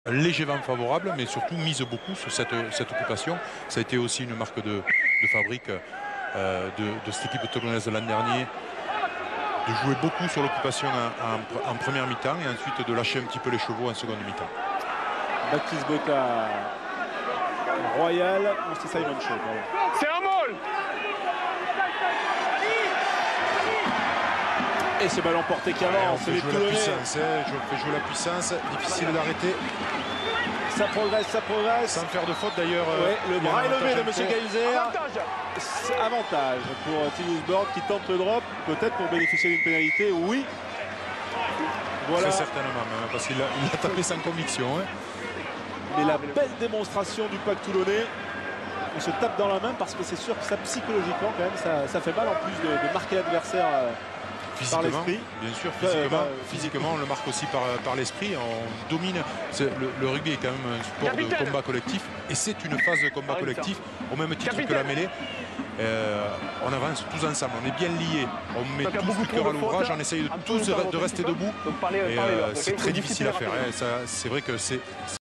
Un léger vent favorable, mais surtout mise beaucoup sur cette occupation. Ça a été aussi une marque de fabrique de cette équipe toulonnaise l'an dernier, de jouer beaucoup sur l'occupation en première mi-temps et ensuite de lâcher un petit peu les chevaux en seconde mi-temps. Baptiste Botta, Royal, c'est Simon Shaw. C'est un môle. Et ce ballon porté qui avance, on fait jouer la puissance, je fais jouer la puissance, difficile d'arrêter. Ça progresse, ça progresse. Sans faire de faute d'ailleurs. Ouais, le bras est levé de M. Geiser. Avantage pour Tillisborg qui tente le drop, peut-être pour bénéficier d'une pénalité, oui. Voilà. Très certainement, parce qu'il a tapé sans conviction. Hein. Mais la belle démonstration du pack toulonnais. On se tape dans la main parce que c'est sûr que ça, psychologiquement, quand même, ça fait mal en plus de marquer l'adversaire. Par l'esprit. Bien sûr, physiquement, on le marque aussi par l'esprit. On domine. Le rugby est quand même un sport de combat collectif. Et c'est une phase de combat collectif, au même titre que la mêlée. On avance tous ensemble, on est bien liés. On met tous le cœur à l'ouvrage, on essaye de tous de rester debout. Et c'est très difficile à faire. C'est vrai que c'est